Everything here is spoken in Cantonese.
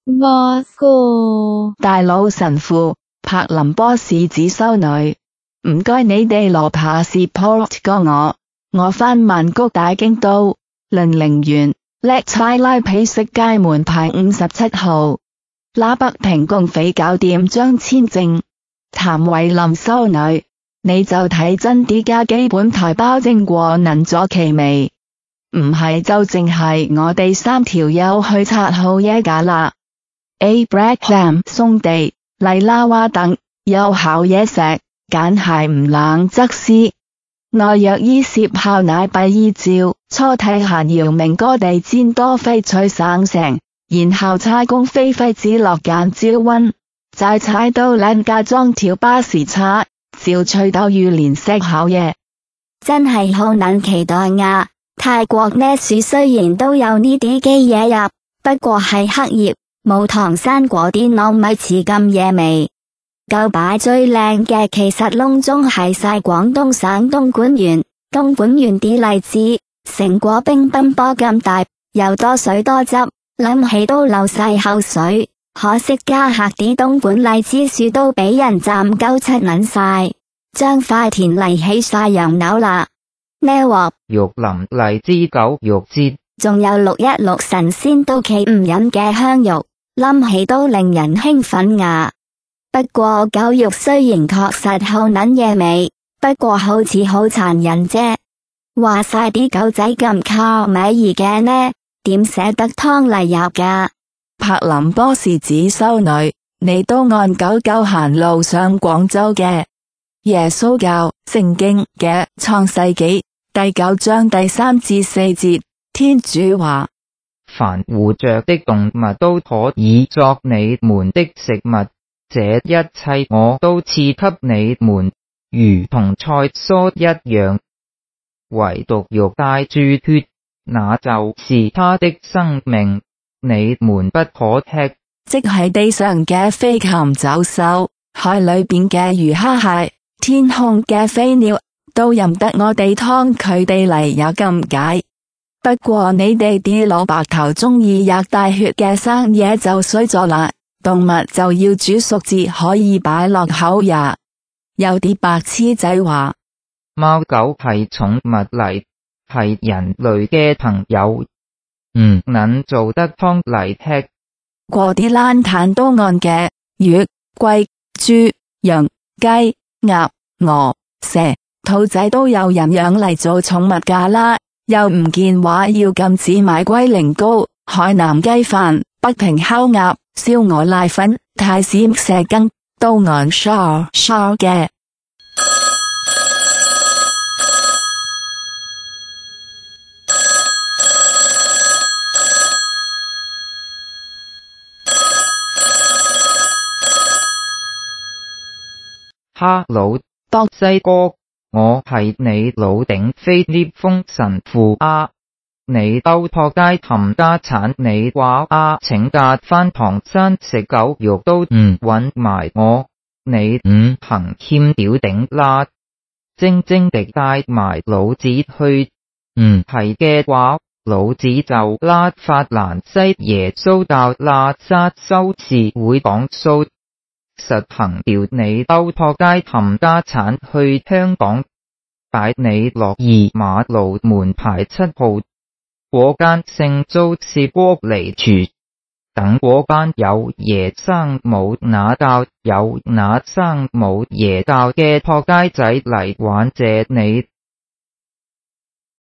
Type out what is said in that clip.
Busuko 大佬神父，柏林波士子修女，唔該你哋羅帕士 support 過我返曼谷大京都倫寧園Lychee拉皮食街門牌57號，那北平共匪搞掂張簽證，譚慧琳修女，你就睇真啲㗎，基本台包證過能助其微，唔係就淨係我哋3條友去拆好嘢㗎啦。Abra Ham 松地、麗拉娃等有好嘢食，揀係唔冷則思。內若依攝校乃閉依照，初睇閒姚明哥地煎多飛脆省城，然後差公飛飛子落間招溫，再踩到兩架裝條巴士叉，照吹到預連食好嘢， 真係好撚期待呀！泰國呢樹雖然都有呢啲嘅嘢入，不過係黑葉，冇唐山嗰啲糯米糍咁嘢味。舊擺最靚嘅其實隆中係晒廣東省東莞縣啲荔枝，成果乒乓波咁大，又多水多汁，諗起都流晒口水。可惜家下啲東莞荔枝樹都俾人斬鳩七撚晒，將塊田嚟起晒洋樓啦。呢鑊玉林荔枝狗肉節， 仲有616神仙都企唔飲嘅香肉，諗起都令人興奮呀。不過狗肉雖然確實好撚嘢味，不過好似好殘忍啫。話晒啲狗仔咁靠尾兒嘅呢，點捨得湯嚟入㗎？ 柏林波士子修女，你都按99行路上廣州嘅耶穌教聖經嘅創世紀第9章第3至4節，天主話： 凡活着的動物都可以作你們的食物。這一切我都賜給你們，如同菜蔬一樣，唯獨肉帶著血，那就是它的生命，你們不可吃。 即係地上嘅飛禽走獸，海裏邊嘅魚蝦蟹，天空嘅飛鳥，都任得我哋劏佢哋嚟有咁解。不過你哋啲老白頭中意入帶血嘅生嘢就衰咗啦。動物就要煮熟至可以擺落口呀。有啲白痴仔話， 貓狗係寵物嚟，係人類嘅朋友，唔能做得湯嚟吃。 過啲爛攤都按嘅魚、龜、豬、羊、雞、鴨、鵝、蛇、兔仔都有人養嚟做寵物㗎啦，又唔見話要禁止買龜苓膏、海南雞飯、北平烤鴨、燒鵝瀨粉、泰式蛇羹，都按 share 嘅。 哈嘍，博西哥，我係你老頂菲涅風神父啊。你兜托街冚家產，你話啊請假返唐山食狗肉都唔搵埋我，你唔行欠屌頂啦，靜靜地帶埋老子去，唔係嘅話，老子就拉法蘭西耶穌教喇沙修士會講數，實行調你兜托街冚家產去香港，擺你落2馬路門牌7號。嗰間聖租是玻璃廚，等嗰班有爺生冇乸教有乸生冇爺教嘅托街仔嚟玩謝你，